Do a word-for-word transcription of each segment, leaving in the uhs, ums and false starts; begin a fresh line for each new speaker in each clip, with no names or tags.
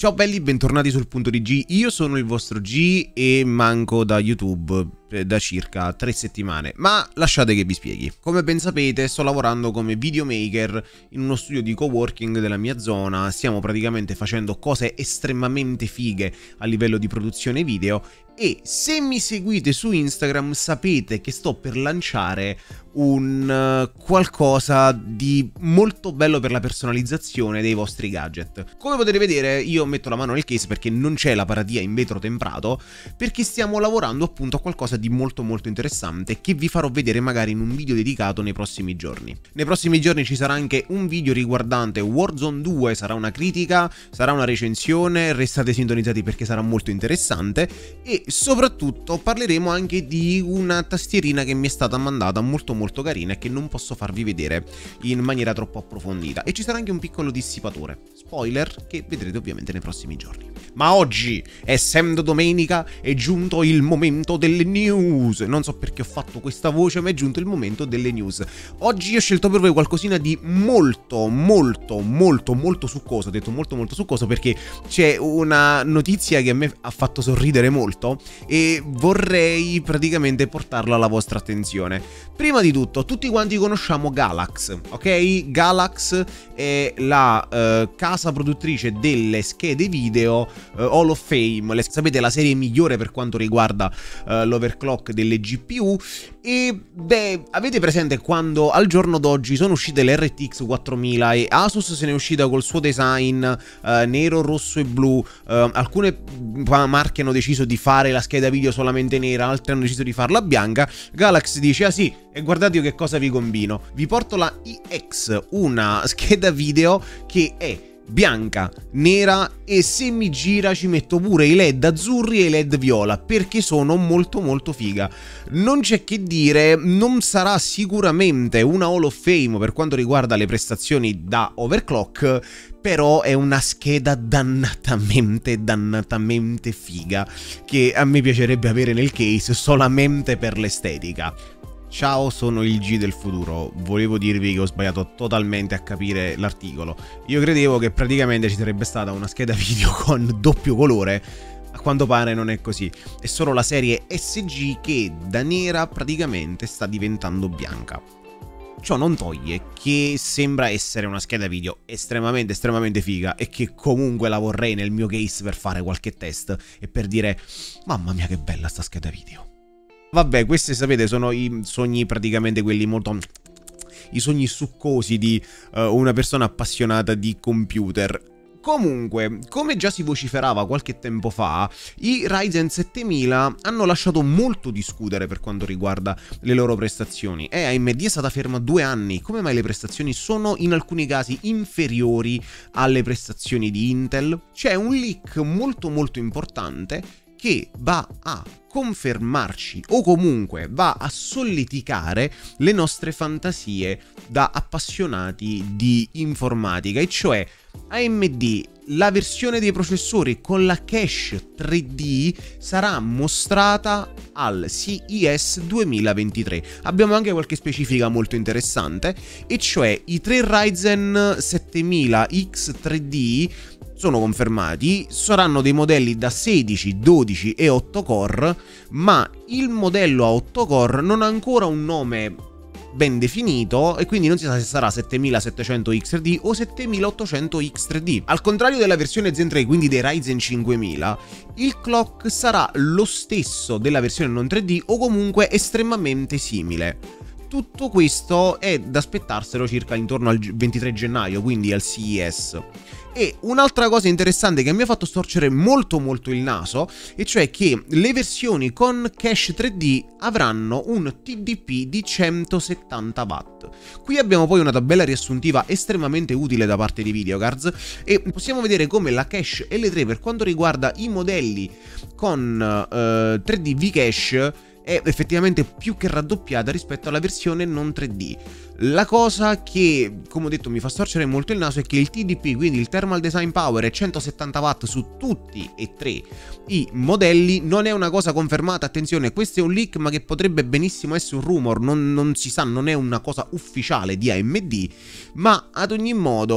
Ciao belli, bentornati sul punto di G, io sono il vostro G e manco da YouTube da circa tre settimane, ma lasciate che vi spieghi. Come ben sapete sto lavorando come videomaker in uno studio di coworking della mia zona, stiamo praticamente facendo cose estremamente fighe a livello di produzione video e se mi seguite su Instagram sapete che sto per lanciare un uh, qualcosa di molto bello per la personalizzazione dei vostri gadget. Come potete vedere io metto la mano nel case perché non c'è la paratia in vetro temprato, perché stiamo lavorando appunto a qualcosa di molto molto interessante che vi farò vedere magari in un video dedicato nei prossimi giorni. Nei prossimi giorni ci sarà anche un video riguardante Warzone due, sarà una critica, sarà una recensione, restate sintonizzati perché sarà molto interessante e soprattutto parleremo anche di una tastierina che mi è stata mandata molto molto carina e che non posso farvi vedere in maniera troppo approfondita, e ci sarà anche un piccolo dissipatore, spoiler, che vedrete ovviamente nei prossimi giorni. Ma oggi, essendo domenica, è giunto il momento delle news. Non so perché ho fatto questa voce, ma è giunto il momento delle news. Oggi ho scelto per voi qualcosina di molto molto molto molto succoso. Ho detto molto molto succoso perché c'è una notizia che a me ha fatto sorridere molto e vorrei praticamente portarla alla vostra attenzione. Prima di tutto, tutti quanti conosciamo Galax, ok? Galax è la eh, casa produttrice delle schede video eh, Hall of Fame, le, sapete, la serie migliore per quanto riguarda eh, l'overclock delle G P U. E beh, avete presente quando al giorno d'oggi sono uscite le R T X quattromila e Asus se ne è uscita col suo design eh, nero, rosso e blu, eh, alcune marche hanno deciso di fare la scheda video solamente nera, altre hanno deciso di farla bianca. Galax dice: ah sì, e guardate io che cosa vi combino, vi porto la I X, una scheda video che è bianca, nera e se mi gira ci metto pure i led azzurri e i led viola perché sono molto molto figa. Non c'è che dire, non sarà sicuramente una Hall of Fame per quanto riguarda le prestazioni da overclock, però è una scheda dannatamente dannatamente figa che a me piacerebbe avere nel case solamente per l'estetica. Ciao, sono il G del futuro, volevo dirvi che ho sbagliato totalmente a capire l'articolo. Io credevo che praticamente ci sarebbe stata una scheda video con doppio colore, a quanto pare non è così. È solo la serie S G che da nera praticamente sta diventando bianca. Ciò non toglie che sembra essere una scheda video estremamente estremamente figa e che comunque la vorrei nel mio case per fare qualche test e per dire mamma mia che bella sta scheda video. Vabbè, questi sapete sono i sogni praticamente quelli molto... i sogni succosi di uh, una persona appassionata di computer. Comunque, come già si vociferava qualche tempo fa, i Ryzen settemila hanno lasciato molto discutere per quanto riguarda le loro prestazioni e A M D è stata ferma due anni. Come mai le prestazioni sono in alcuni casi inferiori alle prestazioni di Intel? C'è un leak molto molto importante che va a confermarci o comunque va a solleticare le nostre fantasie da appassionati di informatica, e cioè A M D, la versione dei processori con la cache tre D sarà mostrata al C E S duemilaventitré. Abbiamo anche qualche specifica molto interessante, e cioè i tre Ryzen settemila X tre D sono confermati, saranno dei modelli da sedici, dodici e otto core, ma il modello a otto core non ha ancora un nome ben definito e quindi non si sa se sarà settemilasettecento X tre D o settemilaottocento X tre D. Al contrario della versione Zen tre, quindi dei Ryzen cinquemila, il clock sarà lo stesso della versione non tre D o comunque estremamente simile. Tutto questo è da aspettarselo circa intorno al ventitré gennaio, quindi al C E S. E un'altra cosa interessante che mi ha fatto storcere molto molto il naso, e cioè che le versioni con cache tre D avranno un T D P di centosettanta watt. Qui abbiamo poi una tabella riassuntiva estremamente utile da parte di Videocards e possiamo vedere come la cache L tre per quanto riguarda i modelli con uh, tre D V-Cache è effettivamente più che raddoppiata rispetto alla versione non tre D. La cosa che, come ho detto, mi fa storcere molto il naso è che il T D P, quindi il Thermal Design Power, è centosettanta watt su tutti e tre i modelli. Non è una cosa confermata, attenzione, questo è un leak ma che potrebbe benissimo essere un rumor, non, non si sa, non è una cosa ufficiale di A M D, ma ad ogni modo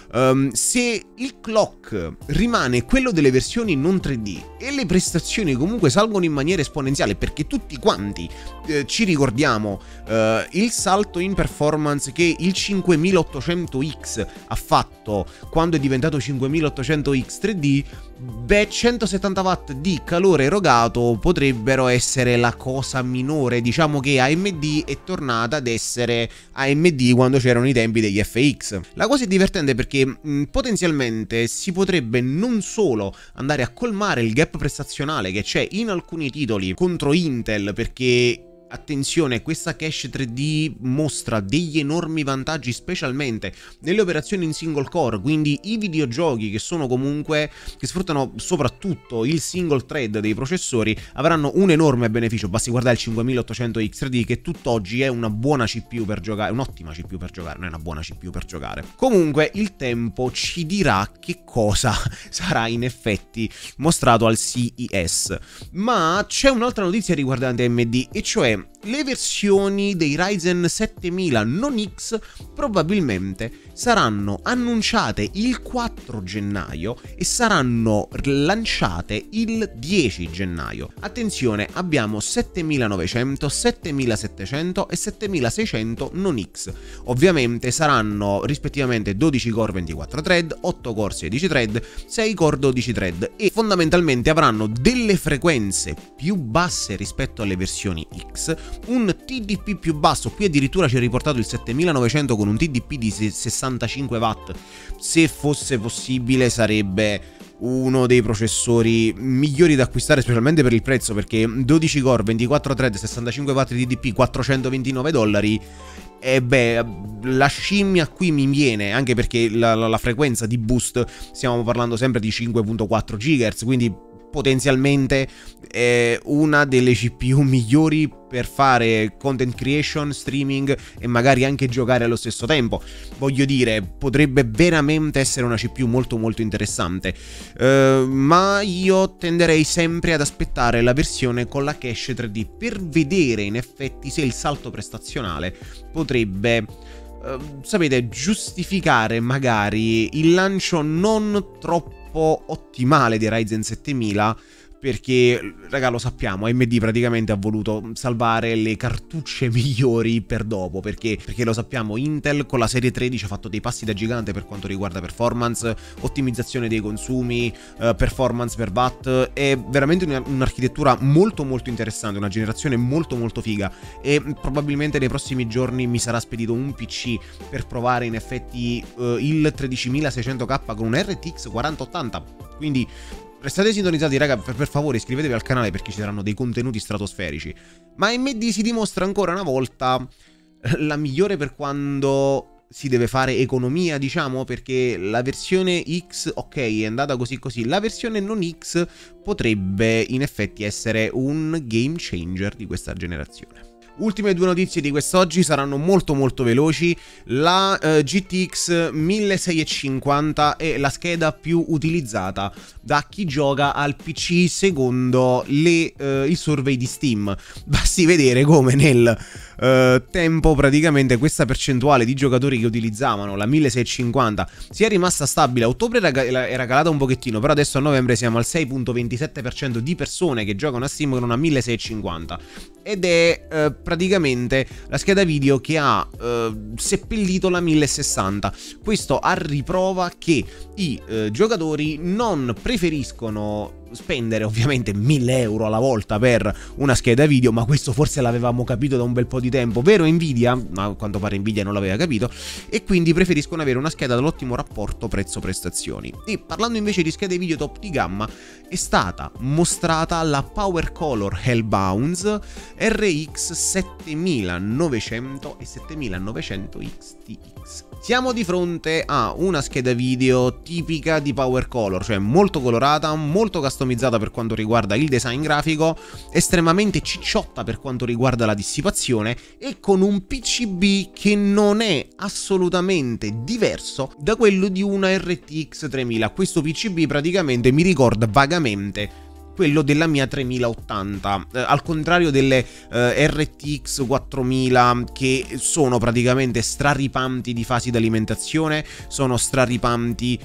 Um, se il clock rimane quello delle versioni non tre D e le prestazioni comunque salgono in maniera esponenziale, perché tutti quanti eh, ci ricordiamo eh, il salto in performance che il cinquemilaottocento X ha fatto quando è diventato cinquemilaottocento X tre D, beh, centosettanta watt di calore erogato potrebbero essere la cosa minore. Diciamo che A M D è tornata ad essere A M D quando c'erano i tempi degli F X. La cosa è divertente perché mh, potenzialmente si potrebbe non solo andare a colmare il gap prestazionale che c'è in alcuni titoli contro Intel, perché attenzione, questa cache tre D mostra degli enormi vantaggi specialmente nelle operazioni in single core, quindi i videogiochi che sono comunque che sfruttano soprattutto il single thread dei processori avranno un enorme beneficio. Basti guardare il cinquemilaottocento X tre D che tutt'oggi è una buona C P U per giocare, un'ottima C P U per giocare, non è una buona C P U per giocare. Comunque il tempo ci dirà che cosa sarà in effetti mostrato al C E S. Ma c'è un'altra notizia riguardante A M D, e cioè le versioni dei Ryzen settemila non X probabilmente saranno annunciate il quattro gennaio e saranno lanciate il dieci gennaio. Attenzione, abbiamo settemilanovecento, settemilasettecento e settemilaseicento non X. Ovviamente saranno rispettivamente dodici core ventiquattro thread, otto core sedici thread, sei core dodici thread e fondamentalmente avranno delle frequenze più basse rispetto alle versioni X, un T D P più basso. Qui addirittura ci è riportato il settemilanovecento con un T D P di sessantacinque watt. Se fosse possibile sarebbe uno dei processori migliori da acquistare, specialmente per il prezzo, perché dodici core, ventiquattro thread, sessantacinque watt di T D P, quattrocentoventinove dollari. E beh, la scimmia qui mi viene, anche perché la, la, la frequenza di boost stiamo parlando sempre di cinque virgola quattro gigahertz, quindi potenzialmente è una delle C P U migliori per fare content creation, streaming e magari anche giocare allo stesso tempo. Voglio dire, potrebbe veramente essere una C P U molto molto interessante, uh, ma io tenderei sempre ad aspettare la versione con la cache tre D per vedere in effetti se il salto prestazionale potrebbe, uh, sapete, giustificare magari il lancio non troppo ottimale di Ryzen settemila, perché, raga, lo sappiamo, A M D praticamente ha voluto salvare le cartucce migliori per dopo, perché, perché lo sappiamo, Intel con la serie tredici ha fatto dei passi da gigante per quanto riguarda performance, ottimizzazione dei consumi, eh, performance per watt. È veramente un'architettura molto molto interessante, una generazione molto molto figa, e probabilmente nei prossimi giorni mi sarà spedito un P C per provare in effetti eh, il tredicimilaseicento K con un R T X quaranta ottanta, quindi restate sintonizzati, raga, per, per favore iscrivetevi al canale perché ci saranno dei contenuti stratosferici. Ma A M D si dimostra ancora una volta la migliore per quando si deve fare economia, diciamo, perché la versione X, ok, è andata così così, la versione non X potrebbe in effetti essere un game changer di questa generazione. Ultime due notizie di quest'oggi saranno molto molto veloci. La uh, G T X milleseicentoscinquanta è la scheda più utilizzata da chi gioca al P C secondo le, uh, il survey di Steam. Basti vedere come nel uh, tempo praticamente questa percentuale di giocatori che utilizzavano la milleseicentoscinquanta sia rimasta stabile. A ottobre era, era calata un pochettino, però adesso a novembre siamo al sei virgola ventisette per cento di persone che giocano a Steam con una milleseicentoscinquanta, ed è uh, praticamente la scheda video che ha uh, seppellito la millesessanta. Questo a riprova che i uh, giocatori non preferiscono spendere ovviamente mille euro alla volta per una scheda video, ma questo forse l'avevamo capito da un bel po' di tempo, vero Nvidia? Ma a quanto pare Nvidia non l'aveva capito, e quindi preferiscono avere una scheda dall'ottimo rapporto prezzo-prestazioni. E parlando invece di schede video top di gamma, è stata mostrata la Power Color Hellbounds R X settemilanovecento e settemilanovecento X T X. Siamo di fronte a una scheda video tipica di Power Color, cioè molto colorata, molto customizzata per quanto riguarda il design grafico, estremamente cicciotta per quanto riguarda la dissipazione, e con un P C B che non è assolutamente diverso da quello di una R T X tremila. Questo P C B praticamente mi ricorda vagamente quello della mia tremila ottanta, eh, al contrario delle eh, R T X quattromila, che sono praticamente straripanti di fasi d'alimentazione, sono straripanti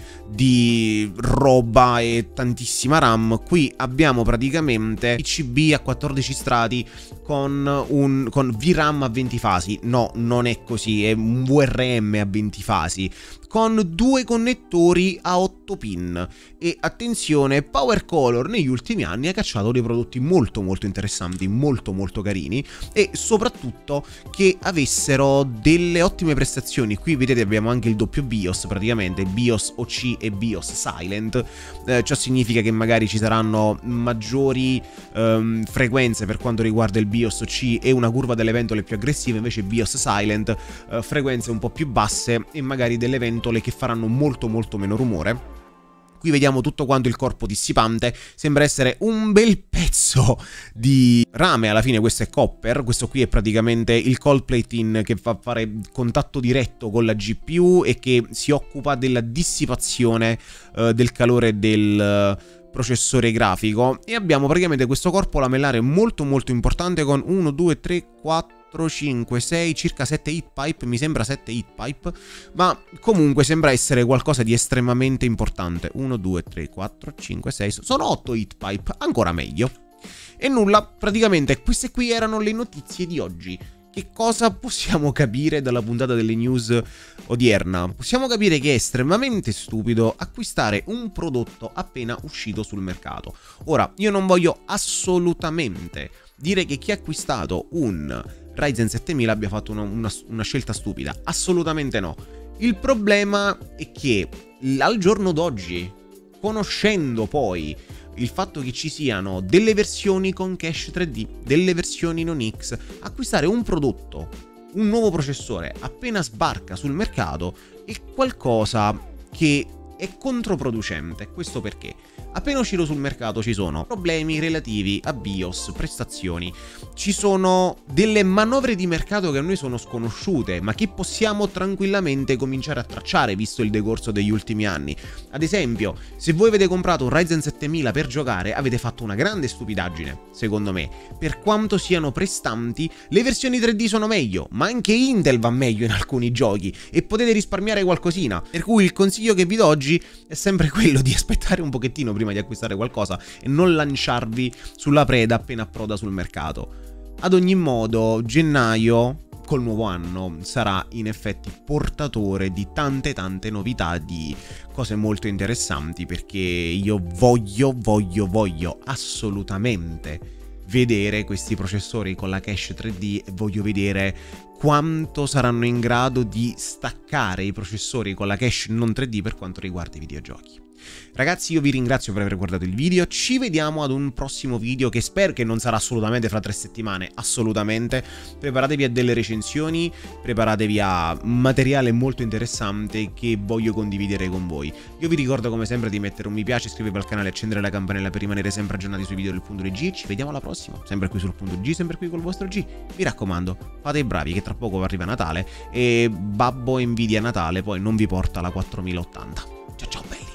di roba e tantissima RAM. Qui abbiamo praticamente P C B a quattordici strati con un con V RAM a venti fasi. No, non è così, è un V R M a venti fasi, con due connettori a otto pin. E attenzione, Power Color negli ultimi anni ha cacciato dei prodotti molto molto interessanti, molto molto carini, e soprattutto che avessero delle ottime prestazioni. Qui vedete abbiamo anche il doppio BIOS, praticamente BIOS O C e BIOS Silent. Eh, ciò significa che magari ci saranno maggiori ehm, frequenze per quanto riguarda il BIOS O C e una curva delle ventole più aggressiva, invece BIOS Silent eh, frequenze un po' più basse e magari delle ventole che faranno molto molto meno rumore. Qui vediamo tutto quanto il corpo dissipante, sembra essere un bel pezzo di rame. Alla fine questo è copper, questo qui è praticamente il cold plating che fa fare contatto diretto con la G P U e che si occupa della dissipazione uh, del calore del uh, processore grafico. E abbiamo praticamente questo corpo lamellare molto molto importante con uno, due, tre, quattro, cinque, sei, circa sette heat pipe, mi sembra sette heat pipe, ma comunque sembra essere qualcosa di estremamente importante. uno, due, tre, quattro, cinque, sei, sono otto heat pipe, ancora meglio. E nulla, praticamente queste qui erano le notizie di oggi. Che cosa possiamo capire dalla puntata delle news odierna? Possiamo capire che è estremamente stupido acquistare un prodotto appena uscito sul mercato. Ora, io non voglio assolutamente dire che chi ha acquistato un Ryzen settemila abbia fatto una, una, una scelta stupida, assolutamente no. Il problema è che al giorno d'oggi, conoscendo poi il fatto che ci siano delle versioni con cache tre D, delle versioni non X, acquistare un prodotto, un nuovo processore appena sbarca sul mercato è qualcosa che è controproducente. Questo perché appena uscito sul mercato ci sono problemi relativi a BIOS, prestazioni, ci sono delle manovre di mercato che a noi sono sconosciute, ma che possiamo tranquillamente cominciare a tracciare visto il decorso degli ultimi anni. Ad esempio, se voi avete comprato un Ryzen settemila per giocare, avete fatto una grande stupidaggine, secondo me. Per quanto siano prestanti, le versioni tre D sono meglio, ma anche Intel va meglio in alcuni giochi e potete risparmiare qualcosina. Per cui il consiglio che vi do oggi è sempre quello di aspettare un pochettino prima di acquistare qualcosa e non lanciarvi sulla preda appena approda sul mercato. Ad ogni modo, gennaio col nuovo anno sarà in effetti portatore di tante tante novità, di cose molto interessanti, perché io voglio voglio voglio assolutamente vedere questi processori con la cache tre D e voglio vedere quanto saranno in grado di staccare i processori con la cache non tre D per quanto riguarda i videogiochi. Ragazzi, io vi ringrazio per aver guardato il video, ci vediamo ad un prossimo video che spero che non sarà assolutamente fra tre settimane, assolutamente. Preparatevi a delle recensioni, preparatevi a materiale molto interessante che voglio condividere con voi. Io vi ricordo come sempre di mettere un mi piace, iscrivervi al canale e accendere la campanella per rimanere sempre aggiornati sui video del punto di G. Ci vediamo alla prossima, sempre qui sul punto G, sempre qui col vostro G. Mi raccomando, fate i bravi che tra poco arriva Natale e babbo Nvidia Natale poi non vi porta la quattromila ottanta. Ciao ciao belli!